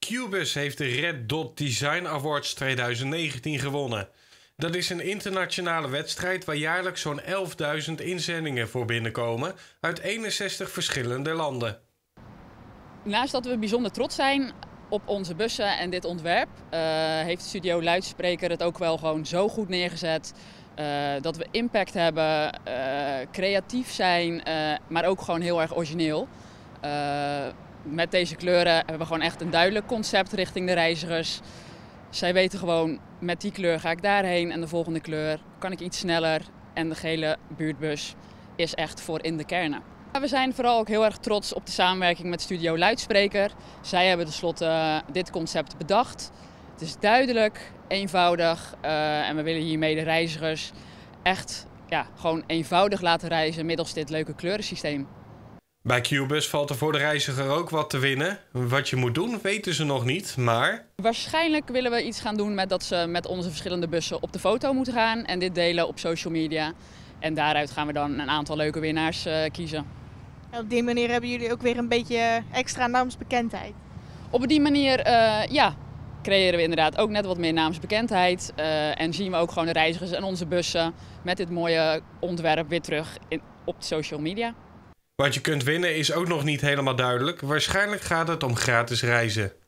Qbuzz heeft de Red Dot Design Awards 2019 gewonnen. Dat is een internationale wedstrijd waar jaarlijks zo'n 11.000 inzendingen voor binnenkomen uit 61 verschillende landen. Naast dat we bijzonder trots zijn op onze bussen en dit ontwerp, heeft Studio Luidspreker het ook wel gewoon zo goed neergezet. Dat we impact hebben, creatief zijn, maar ook gewoon heel erg origineel. Met deze kleuren hebben we gewoon echt een duidelijk concept richting de reizigers. Zij weten gewoon, met die kleur ga ik daarheen en de volgende kleur kan ik iets sneller. En de gele buurtbus is echt voor in de kernen. We zijn vooral ook heel erg trots op de samenwerking met Studio Luidspreker. Zij hebben tenslotte dit concept bedacht. Het is duidelijk, eenvoudig en we willen hiermee de reizigers echt gewoon eenvoudig laten reizen middels dit leuke kleurensysteem. Bij Qbuzz valt er voor de reiziger ook wat te winnen. Wat je moet doen weten ze nog niet, maar... Waarschijnlijk willen we iets gaan doen met dat ze met onze verschillende bussen op de foto moeten gaan en dit delen op social media. En daaruit gaan we dan een aantal leuke winnaars kiezen. Op die manier hebben jullie ook weer een beetje extra naamsbekendheid. Op die manier creëren we inderdaad ook net wat meer naamsbekendheid. En zien we ook gewoon de reizigers en onze bussen met dit mooie ontwerp weer terug op de social media. Wat je kunt winnen is ook nog niet helemaal duidelijk. Waarschijnlijk gaat het om gratis reizen.